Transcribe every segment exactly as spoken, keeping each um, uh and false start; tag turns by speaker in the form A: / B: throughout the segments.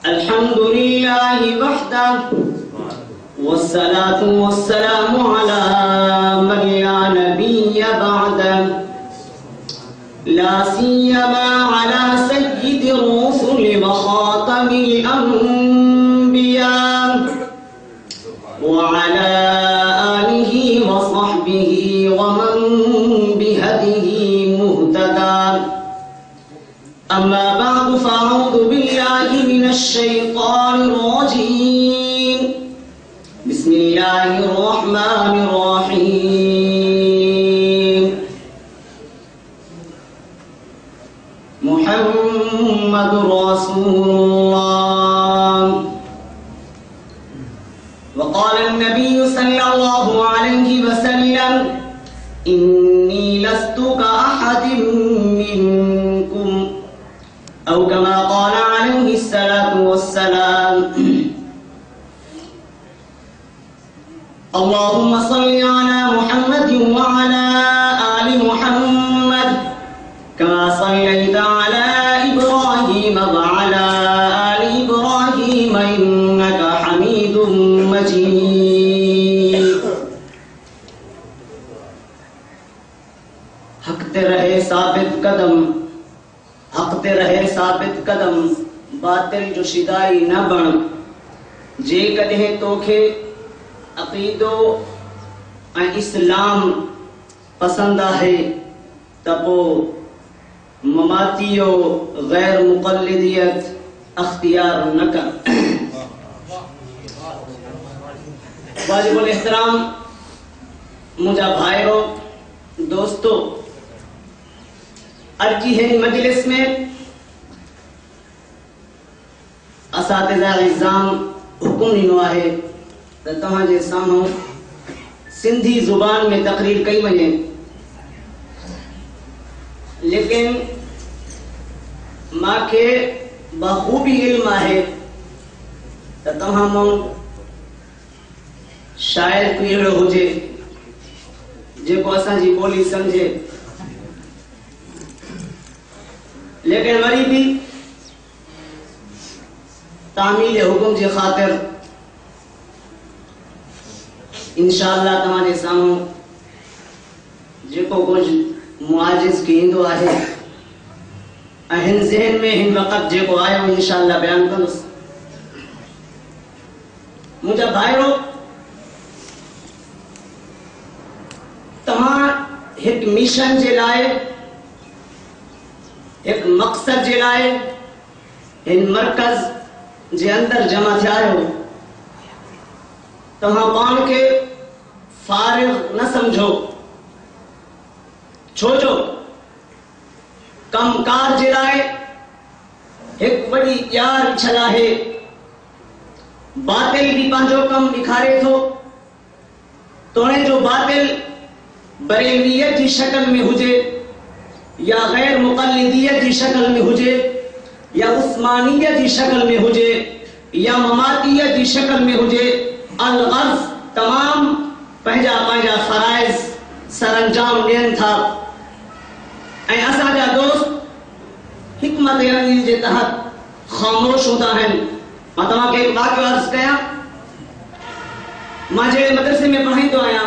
A: अल्हम्दुलिल्लाहि वहदहु वस्सलातु वस्सलामु अला मन ला नबिय्य बअदहु ला सियमा अला सय्यिदिर रुसुल व खातमिल अंबिया व अला आलिहि व सहबिहि व मन बिहदिहि मुहतदा अम्मा बअद फअऊज़ु बिल्लाहि मिनश शैतानिर रजीम बिस्मिल्लाहिर रहमानिर रहीम मुहम्मदुर रसूलुल्लाह वक़ाल अन्नबी सल्लल्लाहु अलैहि वसल्लम इन्नी लस्तु कअहदिम मिनकुम औ कमा क़ाल अलैहि सलातु वस्सलाम अल्लाहुम्मा सल्लि अला मुहम्मद व अला आलि मुहम्मद कमा सल्लैता अला इब्राहीम व अला आलि इब्राहीम इन्नका हमीदुम मजीद। हक ते रहे साबित कदम, हक ते रहे साबित कदम, बातिल जो शिदाई न बण। जे कॾहिं तोखे अक़ीदो ऐं इस्लाम पसंद आहे त पोइ ममातियो गैर मुक़ल्लिदियत अख्तियार न कर। वाजिबुल एहतराम मुंहिंजा भाइरो दोस्तो, अॼु जी हिन मजलिस में असातिज़ा इज़ाम हुकुम ॾिनो आहे त तव्हांजे साम्हूं सिंधी ज़ुबान में तक़रीर कई वञे, लेकिन मूंखे बख़ूबी इल्म आहे त तव्हां मां शायद कोई अहिड़ो हुजे जेको असांजी ॿोली सम्झे, लेकिन वरी बि तामील हुकुम जे ख़ातिर इंशाअल्लाह तव्हांजे साम्हूं जेको कुझु मुआजिज़ कींदो आहे ऐं हिन ज़हन में हिन वक़्त जेको आयो इंशाअल्लाह बयान कंदुसि। मुंहिंजा भाइरो, तव्हां हिकु मिशन जे लाइ, हिकु मक़सद जे लाइ हिन मरकज़ जे अंदरि जमा थिया आहियो। तव्हां पाण खे फारिग़ न समझो, छो जो कमकार जे लाइ हिकु वॾी ॼार छल आहे। बातिल बि पंहिंजो कमु ॾेखारे थो, तोणे जो बातिल बरेलवियत जी शक्ल में हुजे या गैर मुक़ल्लिदियत जी शक्ल में हुजे या उस्मानियत जी शक्ल में हुजे या ममातियत जी शक्ल में हुजे, अल-ग़र्ज़ तमाम पंहिंजा पंहिंजा फ़राइज़ सरअंजाम ॾियनि था ऐं असांजा दोस्त हिकमत अमली जे तहत ख़ामोश हूंदा आहिनि। मां तव्हांखे हिकु वाक़ियो अर्ज़ कयां। मां जहिड़े मदरसे में पढ़ाईंदो आहियां,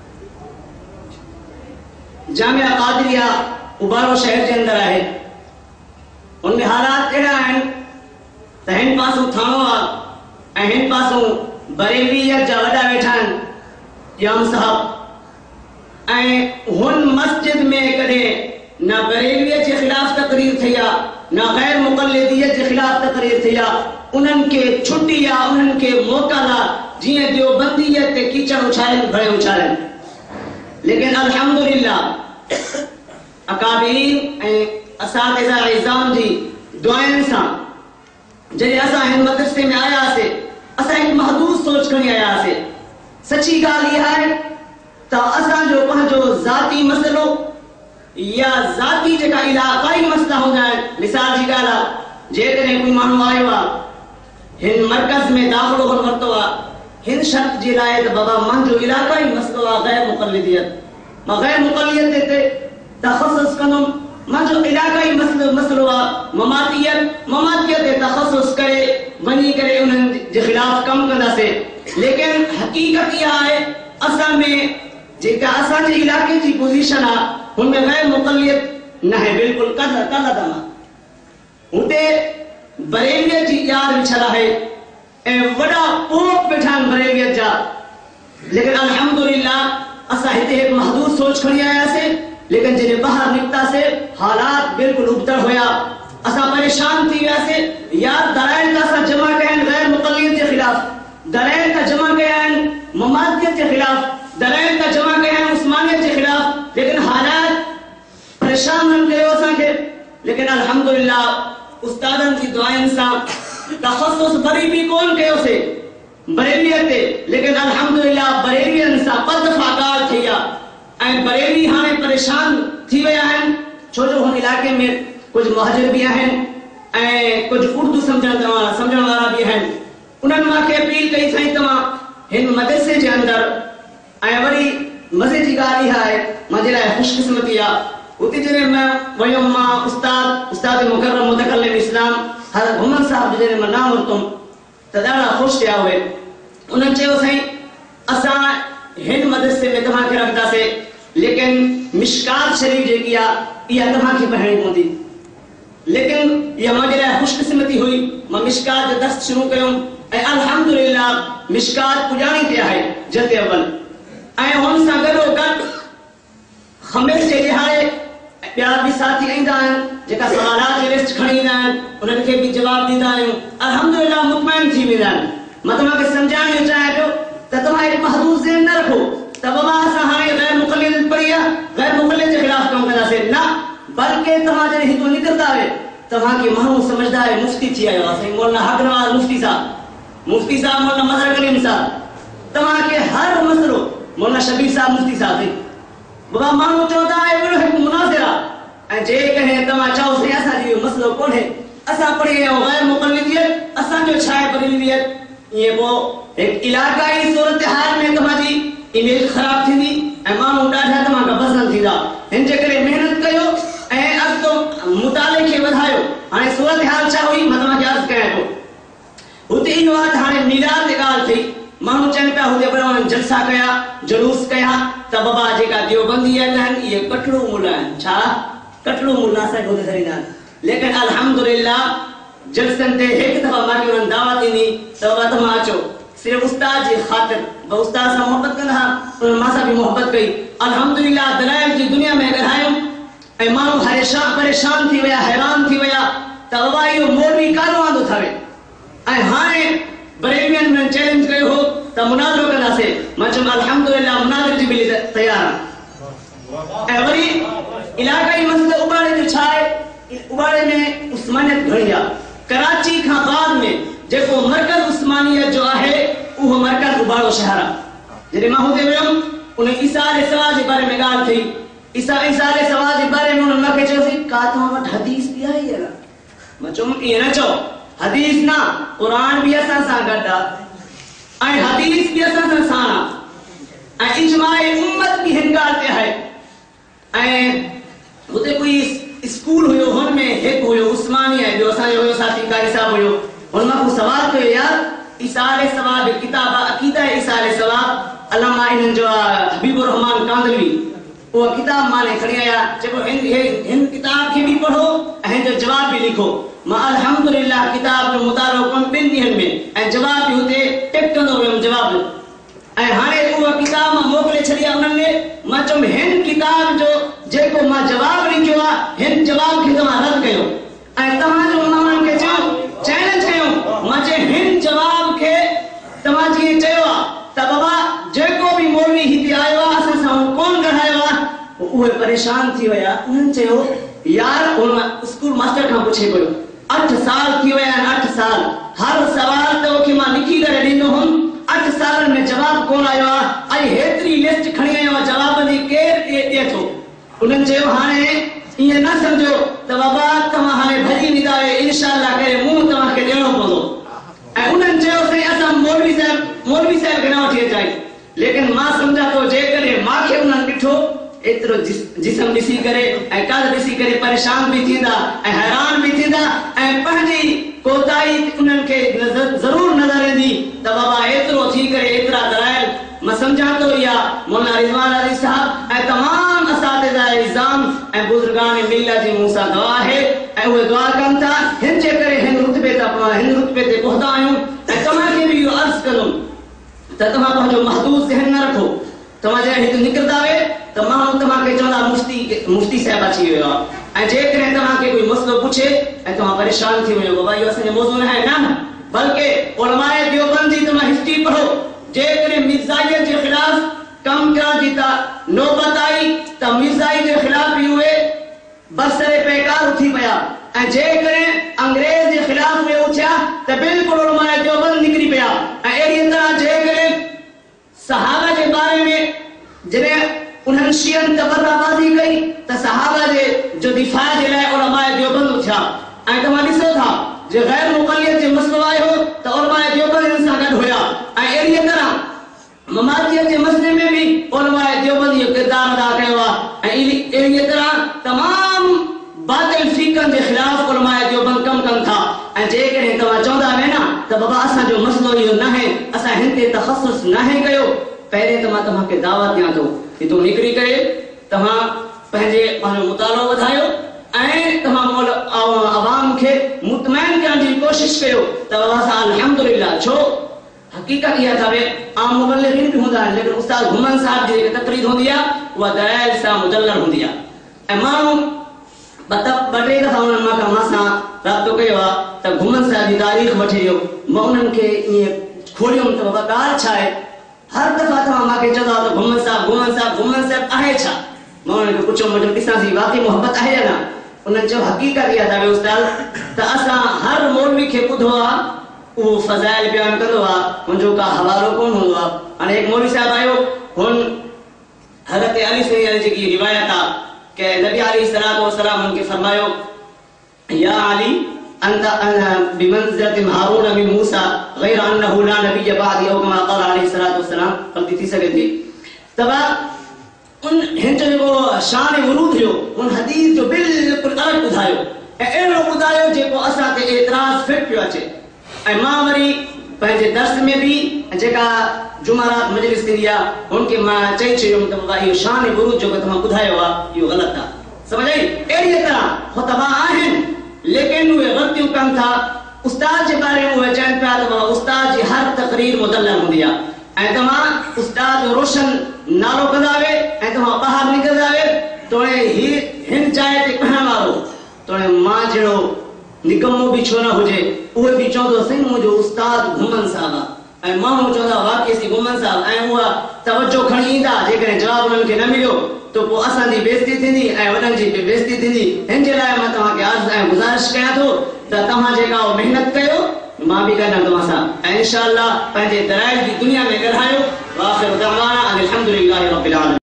A: जामिया क़ादिरिया उबारो शहर जे अंदरि आहे, उनमें हालात अहिड़ा आहिनि त हिन पासूं थाणो आहे ऐं हिन पासूं बरेलवियत जा वॾा वेठा आहिनि, इमाम साहब, ऐं हुन मस्जिद में कॾहिं न बरेलवियत जे ख़िलाफ़ तक़रीर थी आहे न गैर मुक़ल्लिदियत जे ख़िलाफ़ तक़रीर थी आहे। उन्हनि खे छुटी आहे, उन्हनि खे मोकल आहे, जीअं देवबंदीयत ते कीचड़ उछालनि भरे उछालनि। लेकिन अल्हम्दुलिल्लाह अकाबीर ऐं असातिज़ा इज़ाम जी दुआनि सां जॾहिं असां हिन मदरसे में आयासीं, असां हिकु महदूद सोच खणी आयासीं। सची ॻाल्हि इहा आहे त असांजो पंहिंजो ज़ाती मसइलो या ज़ाती जेका इलाक़ाई मसइला हूंदा आहिनि, मिसाल जी ॻाल्हि आहे, जेकॾहिं कोई माण्हू आयो आहे हिन मर्कज़ में दाख़िलो कोन वरितो आहे, हिन शर्त जे लाइ त बाबा मुंहिंजो इलाक़ाई मसइलो आहे गैर मुक़ल्लिदियत, मां गैर मुक़ल्लिदियत ते तख़सुस कंदुमि, मुंहिंजो इलाक़ाई मसइलो मसइलो आहे ममातियत, ममातियत ते तख़सुस करे वञी वञी करे उन्हनि जे ख़िलाफ़ कमु कंदासीं। लेकिन हक़ीक़त इहा आहे असां में जेका असांजे इलाइक़े जी पोज़ीशन आहे हुन में गैर मुक़लियत न आहे, बिल्कुलु कल कल तमा हुते बरेलियत जी ॼाण विछल आहे ऐं वॾा पोप वेठा आहिनि बरेलियत जा। लेकिन अल्हम्दुलिल्लाह असां हिते हिकु महदूद सोच खणी आयासीं, लेकिन जॾहिं ॿाहिरि निकितासीं हालात बिल्कुलु उबतड़ हुया, असां परेशान थी वियासीं। या दलाइल त असां जमा कया आहिनि गैर मुक़लियत जे ख़िलाफ़, दलाइल त जमा कया आहिनि ममादियत जे ख़िलाफ़, दलाइल त जमा कया आहिनि उस्मानियत जे ख़िलाफ़, लेकिन हालात परेशान न कयो असांखे। लेकिन अल्हम्दुलिल्लाह उस्तादनि जी दुआनि सां तख़स्सुस वरी बि कोन कयोसीं बरेलियत ते, लेकिन अल्हम्दुलिल्लाह बरेलियनि सां बदफ़ाकार थी विया ऐं बरेली हाणे परेशान थी विया आहिनि, छो जो हुन इलाइक़े में कुछ मुहाजिर भी आहिनि ऐं कुछ उर्दू सम्झण तव्हां सम्झण वारा भी आहिनि। उन्हनि मूंखे अपील कई साईं तव्हां हिन मदरसे जे अंदरि ऐं वरी मज़े जी ॻाल्हि इहा आहे मुंहिंजे लाइ ख़ुशकिस्मती आहे उते जॾहिं मां वयुमि मां उस्ताद उस्ताद मुकर्रम मुतकल्लिम इस्लाम हज़रत मोहम्मद साहब जॾहिं मां नाम वरितुमि त ॾाढा ख़ुशि थिया उहे। उन्हनि चयो साईं असां हिन मदरसे में तव्हांखे रखंदासीं, लेकिन मिशकात शरीफ़ जेकी आहे इहा तव्हांखे पढ़णी पवंदी। लेकिन यह मुझे लाइ खुशकिस्मती हुई, मां मिशकात जो दर्स शुरू कयुमि ऐं अल्हम्दुलिल्लाह मिशकात पुॼाणी थी आहे जल्द अव्वल। ऐं हुन सां गॾोगॾु ख़मीस जे ॾिहाड़े ॿिया बि साथी ईंदा आहिनि जेका सवालात जी लिस्ट खणी ईंदा आहिनि, उन्हनि खे बि जवाब ॾींदा आहियूं, अल्हम्दुलिल्लाह मुतमइन थी वेंदा आहिनि। मां तव्हांखे सम्झाइणु चाहियां थो त तव्हां हिकु महदूद ज़हन न रखो त बाबा असां हाणे गैर मुक़लियत पढ़ी आहे गैर मुक़लियत जे ख़िलाफ़ कमु कंदासीं, न, बल्कि तव्हां जॾहिं हितां निकिरंदा आहियो तव्हांखे माण्हू सम्झंदा आहे मुफ्ती थी आयो आहे साईं मौलाना हक नवाज़ मुफ्ती साहब, मुफ्ती साहब मौलाना मज़हर कलीम साहब, तव्हांखे हर मसलो मौलाना शबीर साहब मुफ्ती साहब साईं बाबा माण्हू चवंदा आहे अहिड़ो हिकु मुनाज़िर आहे ऐं जेकॾहिं तव्हां चओ साईं असांजो इहो मसलो कोन्हे असां पढ़ी आया आहियूं गैर मुक़लियत असांजो छा आहे बरेलियत, ईअं पोइ हिकु इलाक़ाई सूरत हाल में तव्हांजी इमेज ख़राब थींदी ऐं माण्हू ॾाढा तव्हांखां पसंदि थींदा। हिन जे करे महिनत कयो ऐं अॻितो मुताले खे वधायो। हाणे सूरत हाल छा हुई मां तव्हांखे अर्ज़ु कयां थो, हुते ईंदो आहे त हाणे मीलाद ते ॻाल्हि थी, माण्हू चवनि पिया हुते बड़ा जलसा कया जुलूस कया त बाबा जेका देवबंदी आहिनि इहे कटड़ू मुला आहिनि, छा कटड़ू मुला असांखे हुते छॾींदा आहिनि। लेकिन अल्हम्दुलिल्लाह जलसनि ते हिकु दफ़ा मां उन्हनि दावत ॾिनी त बाबा तव्हां अचो सिर्फ़ उस्ताद जी ख़ातिर, उस्ताद सां मोहबत कंदा हुआ, उन्हनि मां सां बि मोहबत कई। अल्हम्दुलिल्लाह दलाइल जी दुनिया में ॻाल्हायूं ऐं माण्हू परेशान परेशान थी विया, हैरान थी विया त बाबा इहो मौलवी कान वांदो थवे। ऐं हाणे बरेलियन में चैलेंज कयो हो त मुनाज़रो कंदासीं, मां चयुमि अल्हम्दुलिल्लाह मुनाज़रे जी बि तयार आहियां। ऐं वरी इलाक़ाई मसइलो उबाड़े जो छा आहे, उबाड़े में उस्मानियत घणी आहे, कराची खां बाद में जेको मरकज़ उस्मानियत जो आहे उहो मरकज़ उबाड़ो शहर आहे। जॾहिं मां हुते वियुमि उन ईसा अले सवाल जे बारे में ॻाल्हि थी, ईसा ईसा अले सवाल जे बारे में उन्हनि मूंखे चयोसीं का तव्हां वटि हदीस बि आहे या न? मां चयुमि ईअं न चओ, हदीस न क़ुरान बि असां सां गॾु आहे ऐं हदीस बि असां सां साण आहे ऐं इजमाए उम्मत बि हिन ॻाल्हि ते आहे। ऐं हुते कोई स्कूल हुयो, हुन में हिकु हुयो उस्मानिया, ॿियो असांजो हुयो साथी कारी साहब हुयो, हुन मां को सवाल कयो यार ईसा अले सवाल किताब अकीदा ईसा अले सवाल अल्लामा इन्हनि जो हबीबुर रहमान कांदलवी वो किताब माने खड़ी आया जेको हिन हिन किताब के भी पढ़ो ऐं जो जवाब भी लिखो। मां अल्हम्दुलिल्लाह किताब जो मुतालो कोन ॿिनि ॾींहंनि में ऐं जवाब भी हुते टिक कंदो वियुमि जवाब ऐं हाणे उहा किताब मां मोकिले छॾी आहे उन्हनि ने। मां चयुमि हिन किताब जो जेको मां जवाब लिखियो आहे हिन जवाब खे तव्हां रद्द कयो ऐं तव्हांजो माण्हुनि खे चयो चैलेंज कयो। मां चयो हिन जवाब खे तव्हां जीअं चयो आहे त बाबा जेको भी मौलवी हिते आयो आहे असां सां कोन ॻाल्हायो आहे उहे परेशान थी विया। उन्हनि चयो यार उन स्कूल मास्टर खां पुछे पियो अठ साल थी विया आहिनि, अठ साल हर सवाल तोखे मां लिखी करे ॾींदो हुउमि, अठ सालनि में जवाब कोन आयो आहे ऐं हेतिरी लिस्ट खणी आयो आहे जवाब जी केरु ॾिए थो। उन्हनि चयो हाणे ईअं न सम्झो त बाबा तव्हां हाणे भॼी वेंदा आहियो, इंशाअल्लाह करे मुंहुं तव्हांखे ॾियणो पवंदो। ऐं उन्हनि चयो साईं असां मौलवी साहिब मौलवी साहिब खे न वठी अचाई, लेकिन मां सम्झा थो जेकॾहिं मूंखे उन्हनि ॾिठो एतिरो जिस्म ॾिसी करे ऐं कद ॾिसी करे परेशान भी थींदा ऐं हैरान भी थींदा ऐं पंहिंजी कोताही उन्हनि खे मौलाना रिजवान अली साहब ऐं तमाम असातिज़ा इज़ाम ऐं बुज़ुर्गान मिल्लत जी मूंसां दुआ है ऐं उहे दुआ कनि था हिन जे करे हिन रुतबे ते हिन रुतबे ते पहुता आहियूं। ऐं तव्हांखे बि इहो अर्ज़ु कंदुमि त तव्हां पंहिंजो महदूद ज़हन न रखो। तव्हां जॾहिं हिते निकिरंदा वे त माण्हू तव्हांखे चवंदा मुफ्ती मुफ्ती साहिब अची वियो आहे। ऐं जेकॾहिं तव्हांखे कोई मसइलो पुछे ऐं तव्हां परेशान थी वञो बाबा इहो असांजो मौज़ू न आहे, न बल्कि उलमाए देवबंद जी तव्हां हिस्ट्री पढ़ो। जेकॾहिं मिर्ज़ाईअ जे ख़िलाफ़ कम करण जी त नौबत आई त मिर्ज़ाई जे ख़िलाफ़ बि उहे बसरे पैकार थी पिया ऐं जेकॾहिं अंग्रेज़ जे ख़िलाफ़ उहे उथिया त बिल्कुलु उलमाए देवबंद निकिरी पिया। ऐं अहिड़ी तरह जेकॾहिं सहाबा जे बारे में जॾहिं उन्हनि शियनि तबर्राबाज़ी कई त सहाबा जे जो दिफ़ा जे लाइ उलमाए देवबंद उथिया। ऐं तव्हां ॾिसो था जे गैर मुक़लियत जो मसइलो आयो त उलमाए देवबंद हिन सां गॾु हुया। ऐं अहिड़ी तरह ममाकियत जे मसइले में भी उलमाए देवबंद इहो किरदारु अदा कयो आहे। ऐं अहिड़ी तरह तमाम बातिल फ़िक़हनि जे ख़िलाफ़ उलमाए देवबंद कमु कनि था। ऐं जेकॾहिं तव्हां चवंदा आहियो न त बाबा असांजो मसइलो इहो न आहे, असां हिन ते तख़सुस न आहे कयो, पहिरें त मां तव्हांखे दावत ॾियां थो कि तूं निकिरी करे तव्हां पंहिंजे पंहिंजो मुतालो वधायो ऐं तव्हां मोल अवाम खे मुतमइन करण जी कोशिश कयो त बाबा असां अल्हम्दुलिल्लाह। छो हक़ीक़त इहा था आम मुबल्लिगीन भी हूंदा आहिनि, लेकिन उस्ताद घुमन साहब जी जेकी तक़रीर हूंदी आहे उहा दलाइल सां मुदल्लल हूंदी आहे। ऐं माण्हू ॿ टे दफ़ा उन्हनि मां मां सां राब्तो कयो आहे त घुमन साहब जी तारीख़ वठी ॾियो। मां उन्हनि खे ईअं खोलियुमि त बाबा ॻाल्हि छा आहे। हर दफ़ा तव्हां मूंखे चवंदा त घुमन साहब घुमन साहब घुमन साहब आहे छा। मां उन्हनि खे पुछियो मुंहिंजो ॾिसांसीं वाक़ई मोहबत आहे या न। उन्हनि चयो हक़ीक़त इहा था उस्ताद त असां हर मौलवी खे ॿुधो आहे वो फज़ाइल बयान कंदो आहे, मुंहिंजो का हवालो कोन हूंदो आहे। हाणे हिकु मौलवी साहिब आयो हुन हज़रत अली सही जी की रिवायत आहे कि नबी अलैहिस्सलातु वस्सलाम उनके फरमायो या अली अंत बिमंज़िलति हारून मिन मूसा गैर अन्नहु ला नबिय बअदी औ कमा क़ाल अलैहिस्सलातु वस्सलाम। गलती थी सघे थी तबा उन हिन जो जेको शान वरूद हुयो उन हदीस जो बिल्कुलु अलॻि ॿुधायो ऐं अहिड़ो ॿुधायो जेको असां ते एतिराज़ फिट पियो अचे। ऐं मां वरी पंहिंजे दर्स में भी जेका जुमारात मजलिस थींदी आहे हुनखे मां चई छॾियुमि त बाबा इहो शान वरूद जेको तव्हां ॿुधायो आहे इहो ग़लति आहे। समझ आई। अहिड़ी तरह ख़ुतबा आहिनि लेकिन उहे ग़लतियूं कनि था। उस्ताद जे बारे में उहे चवनि पिया त बाबा उस्ताद जी हर तक़रीर मुदल्लल हूंदी आहे ऐं तव्हां उस्ताद जो रोशन नालो कंदा वे ऐं तव्हां ॿाहिरि निकिरंदा वे तोड़े ही हिन जाइ ते कहण वारो तोड़े मां जहिड़ो निकमो भी छो न हुजे उहे भी चवंदो साईं मुंहिंजो उस्ताद घुमन साहब आहे ऐं माण्हू चवंदा वाक़ई सी घुमन साहब ऐं उहा तवजो खणी ईंदा। जेकॾहिं जवाबु उन्हनि खे न मिलियो त पोइ असांजी बेइज़ती थींदी ऐं वॾनि जी बि बेइज़ती थींदी। हिन जे लाइ मां तव्हांखे अर्ज़ु ऐं गुज़ारिश कयां थो त तव्हां जेका महिनत कयो मां बि कंदमि तव्हां सां ऐं इंशाअल्लाह पंहिंजे दलाइल जी दुनिया में ॻाल्हायो। वाख़िर दअवाना अनिल हम्दुलिल्लाहि रब्बिल आलमीन।